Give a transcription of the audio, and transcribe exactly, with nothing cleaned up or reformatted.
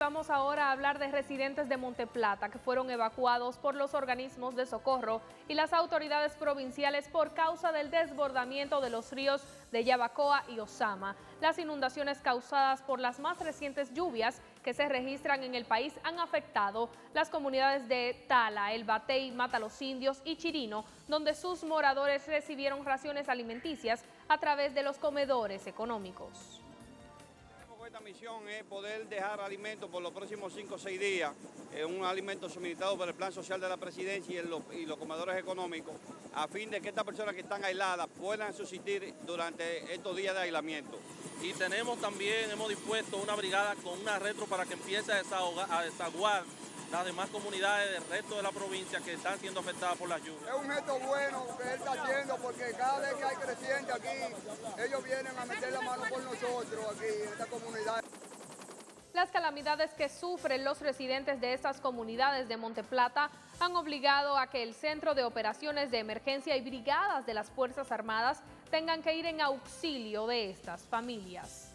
vamos ahora a hablar de residentes de Monteplata que fueron evacuados por los organismos de socorro y las autoridades provinciales por causa del desbordamiento de los ríos de Yabacoa y Ozama. Las inundaciones causadas por las más recientes lluvias que se registran en el país han afectado las comunidades de Tala, El Batey, Mata los Indios y Chirino, donde sus moradores recibieron raciones alimenticias a través de los comedores económicos. Esta misión es poder dejar alimentos por los próximos cinco o seis días, eh, un alimento suministrado por el Plan Social de la Presidencia y, los, y los comedores económicos, a fin de que estas personas que están aisladas puedan subsistir durante estos días de aislamiento. Y tenemos también, hemos dispuesto una brigada con una retro para que empiece a, desahogar, a desaguar las demás comunidades del resto de la provincia que están siendo afectadas por las lluvias. Es un gesto bueno que él está haciendo porque cada vez que hay creciente aquí, ellos vienen a meter la mano por nosotros aquí en esta comunidad. Las calamidades que sufren los residentes de estas comunidades de Monteplata han obligado a que el Centro de Operaciones de Emergencia y brigadas de las Fuerzas Armadas tengan que ir en auxilio de estas familias.